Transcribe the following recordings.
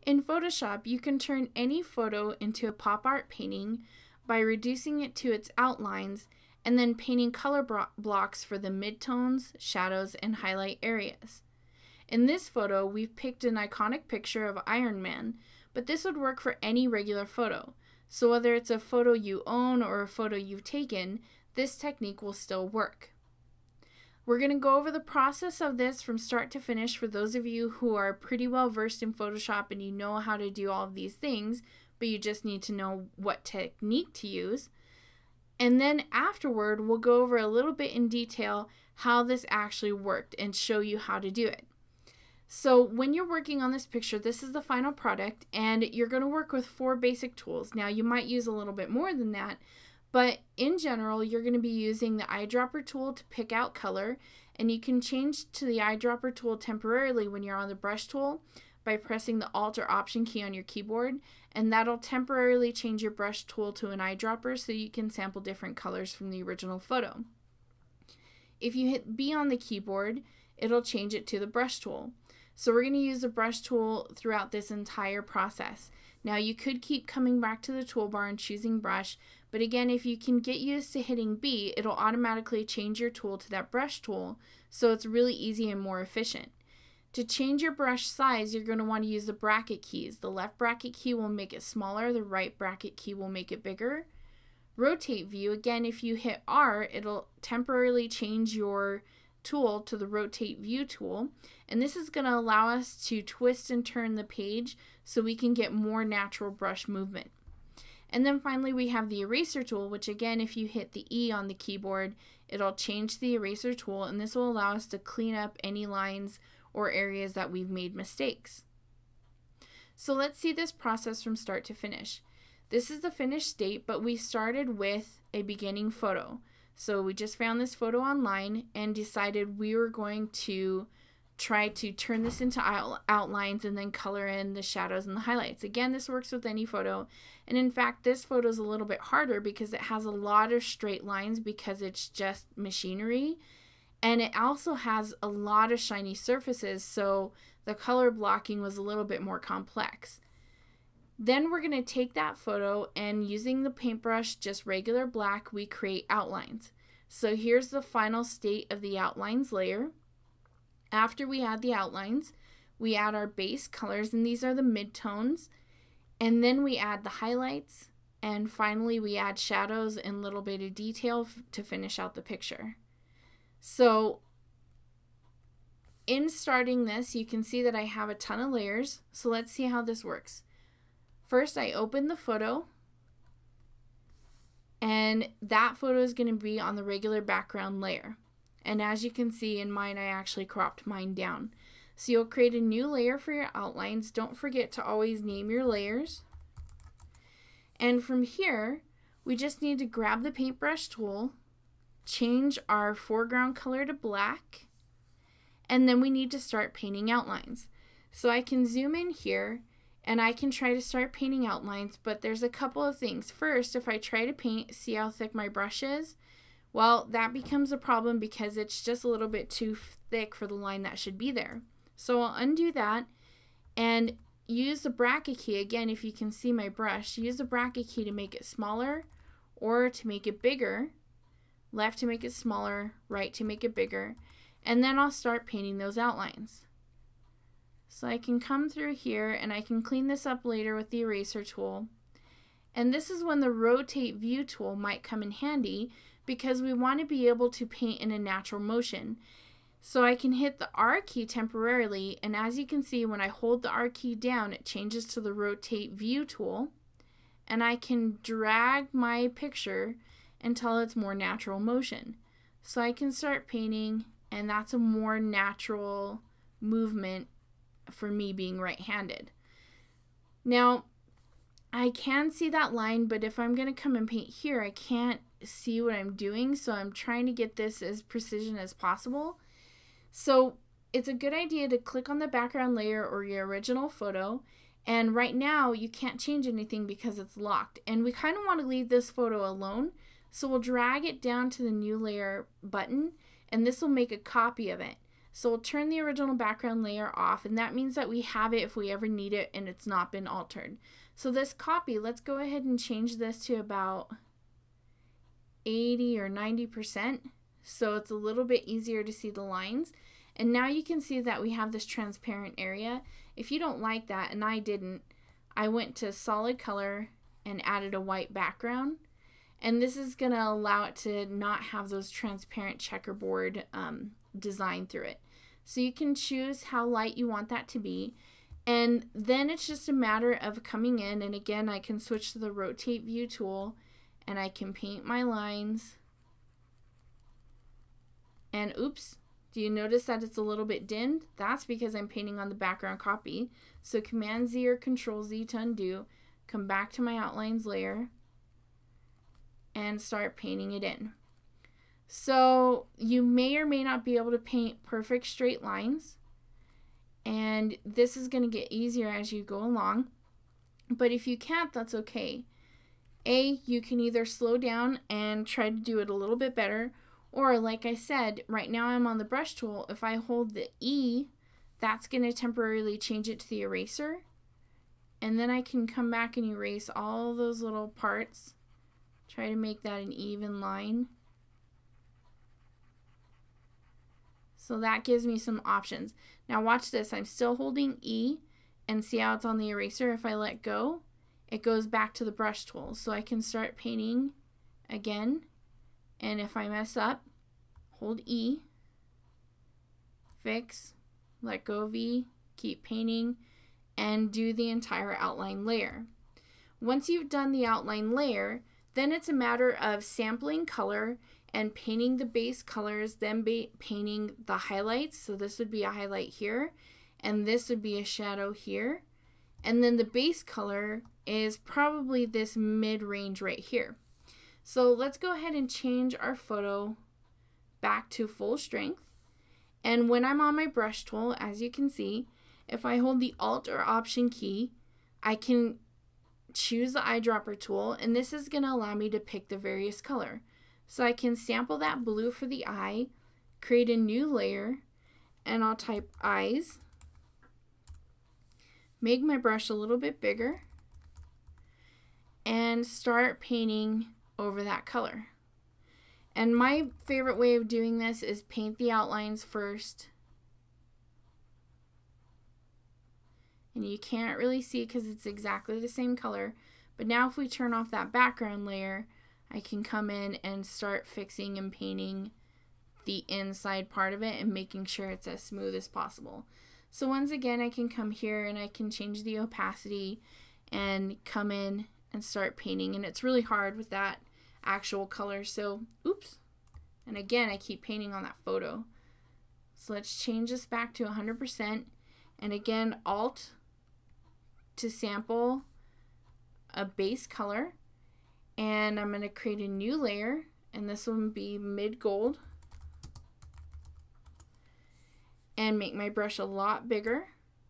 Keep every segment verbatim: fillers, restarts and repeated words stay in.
In Photoshop, you can turn any photo into a pop art painting by reducing it to its outlines and then painting color blocks for the midtones, shadows, and highlight areas. In this photo, we've picked an iconic picture of Iron Man, but this would work for any regular photo. So whether it's a photo you own or a photo you've taken, this technique will still work. We're going to go over the process of this from start to finish for those of you who are pretty well versed in Photoshop and you know how to do all of these things, but you just need to know what technique to use. And then afterward, we'll go over a little bit in detail how this actually worked and show you how to do it. So when you're working on this picture, this is the final product, and you're going to work with four basic tools. Now you might use a little bit more than that, but in general, you're going to be using the eyedropper tool to pick out color, and you can change to the eyedropper tool temporarily when you're on the brush tool by pressing the Alt or Option key on your keyboard, and that'll temporarily change your brush tool to an eyedropper so you can sample different colors from the original photo. If you hit B on the keyboard, it'll change it to the brush tool. So we're going to use the brush tool throughout this entire process. Now you could keep coming back to the toolbar and choosing brush, but again, if you can get used to hitting B, it'll automatically change your tool to that brush tool, so it's really easy and more efficient. To change your brush size, you're going to want to use the bracket keys. The left bracket key will make it smaller, the right bracket key will make it bigger. Rotate view, again, if you hit R, it'll temporarily change your tool to the rotate view tool, and this is going to allow us to twist and turn the page so we can get more natural brush movement. And then finally we have the eraser tool, which again, if you hit the E on the keyboard, it'll change the eraser tool, and this will allow us to clean up any lines or areas that we've made mistakes. So let's see this process from start to finish. This is the finished state, but we started with a beginning photo. So we just found this photo online and decided we were going to try to turn this into out outlines and then color in the shadows and the highlights. Again, this works with any photo, and in fact this photo is a little bit harder because it has a lot of straight lines because it's just machinery, and it also has a lot of shiny surfaces, so the color blocking was a little bit more complex. Then we're going to take that photo, and using the paintbrush, just regular black, we create outlines. So here's the final state of the outlines layer. After we add the outlines, we add our base colors, and these are the midtones, and then we add the highlights, and finally we add shadows and a little bit of detail to finish out the picture. So in starting this, you can see that I have a ton of layers, so let's see how this works. First, I open the photo, and that photo is going to be on the regular background layer. And as you can see in mine, I actually cropped mine down. So you'll create a new layer for your outlines. Don't forget to always name your layers. And from here, we just need to grab the paintbrush tool, change our foreground color to black, and then we need to start painting outlines. So I can zoom in here, and I can try to start painting outlines, but there's a couple of things. First, if I try to paint, see how thick my brush is? Well, that becomes a problem because it's just a little bit too thick for the line that should be there. So I'll undo that and use the bracket key. Again, if you can see my brush, use the bracket key to make it smaller or to make it bigger. Left to make it smaller, right to make it bigger, and then I'll start painting those outlines. So I can come through here, and I can clean this up later with the eraser tool. And this is when the rotate view tool might come in handy because we want to be able to paint in a natural motion. So I can hit the R key temporarily, and as you can see, when I hold the R key down, it changes to the rotate view tool, and I can drag my picture until it's more natural motion. So I can start painting, and that's a more natural movement for me being right-handed. Now, I can see that line, but if I'm going to come and paint here, I can't see what I'm doing, so I'm trying to get this as precision as possible. So it's a good idea to click on the background layer or your original photo, and right now you can't change anything because it's locked, and we kind of want to leave this photo alone, so we'll drag it down to the new layer button, and this will make a copy of it. So we'll turn the original background layer off, and that means that we have it if we ever need it and it's not been altered. So this copy, let's go ahead and change this to about eighty or ninety percent, so it's a little bit easier to see the lines. And now you can see that we have this transparent area. If you don't like that, and I didn't, I went to solid color and added a white background. And this is going to allow it to not have those transparent checkerboard um, design through it. So you can choose how light you want that to be. And then it's just a matter of coming in, and again, I can switch to the rotate view tool, and I can paint my lines. And oops, do you notice that it's a little bit dimmed? That's because I'm painting on the background copy. So Command Z or Control Z to undo, come back to my outlines layer, and start painting it in. So you may or may not be able to paint perfect straight lines, and this is going to get easier as you go along. But if you can't, that's okay. A, you can either slow down and try to do it a little bit better, or like I said, right now I'm on the brush tool. If I hold the E, that's going to temporarily change it to the eraser, and then I can come back and erase all those little parts. Try to make that an even line. So that gives me some options. Now watch this. I'm still holding E, and see how it's on the eraser. If I let go, it goes back to the brush tool. So I can start painting again. And if I mess up, hold E, fix, let go of E, keep painting, and do the entire outline layer. Once you've done the outline layer, then it's a matter of sampling color and painting the base colors, then painting the highlights. So this would be a highlight here, and this would be a shadow here. And then the base color is probably this mid-range right here. So let's go ahead and change our photo back to full strength. And when I'm on my brush tool, as you can see, if I hold the Alt or Option key, I can choose the eyedropper tool, and this is going to allow me to pick the various color. So I can sample that blue for the eye, create a new layer, and I'll type eyes, make my brush a little bit bigger, and start painting over that color. And my favorite way of doing this is paint the outlines first. And you can't really see because it's exactly the same color. But now if we turn off that background layer, I can come in and start fixing and painting the inside part of it and making sure it's as smooth as possible. So once again, I can come here and I can change the opacity and come in and start painting. And it's really hard with that actual color. So, oops. And again, I keep painting on that photo. So let's change this back to one hundred percent. And again, Alt to sample a base color. And I'm going to create a new layer, and this will be mid gold, and make my brush a lot bigger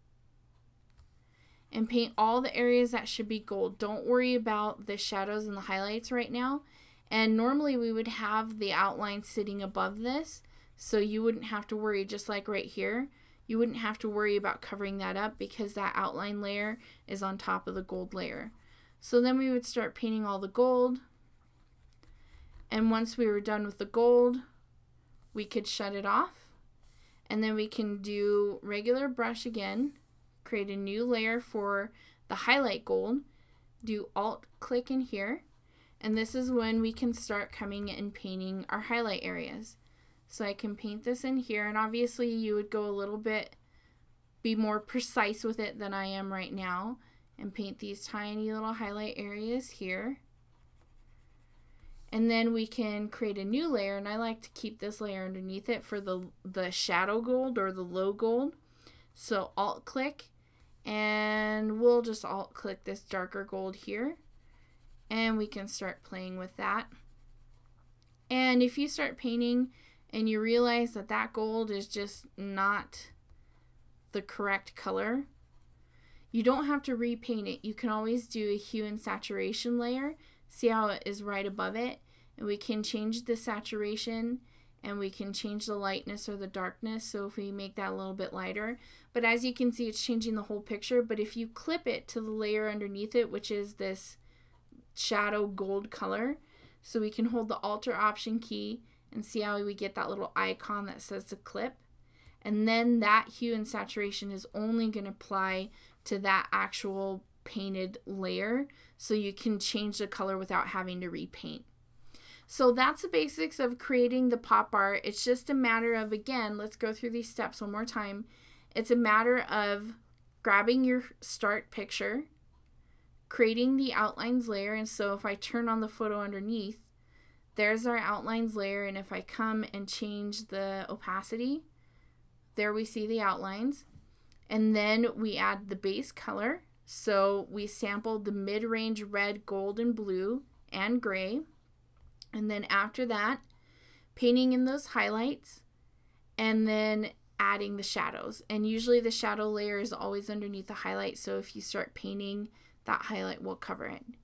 and paint all the areas that should be gold. Don't worry about the shadows and the highlights right now. And normally we would have the outline sitting above this, so you wouldn't have to worry, just like right here. You wouldn't have to worry about covering that up because that outline layer is on top of the gold layer. So then we would start painting all the gold, and once we were done with the gold, we could shut it off, and then we can do regular brush again, create a new layer for the highlight gold, do Alt click in here, and this is when we can start coming and painting our highlight areas. So I can paint this in here, and obviously you would go a little bit, be more precise with it than I am right now, and paint these tiny little highlight areas here. And then we can create a new layer, and I like to keep this layer underneath it for the, the shadow gold or the low gold. So Alt click, and we'll just Alt click this darker gold here, and we can start playing with that. And if you start painting and you realize that that gold is just not the correct color, you don't have to repaint it. You can always do a hue and saturation layer. See how it is right above it? And we can change the saturation and we can change the lightness or the darkness. So if we make that a little bit lighter, but as you can see, it's changing the whole picture. But if you clip it to the layer underneath it, which is this shadow gold color, so we can hold the Alt or Option key and see how we get that little icon that says to clip. And then that hue and saturation is only going to apply to that actual painted layer, so you can change the color without having to repaint. So that's the basics of creating the pop art. It's just a matter of, again, let's go through these steps one more time. It's a matter of grabbing your start picture, creating the outlines layer, and so if I turn on the photo underneath, there's our outlines layer, and if I come and change the opacity, there we see the outlines. And then we add the base color. So we sampled the mid-range red, gold, and blue, and gray. And then after that, painting in those highlights, and then adding the shadows. And usually the shadow layer is always underneath the highlight, so if you start painting, that highlight will cover it.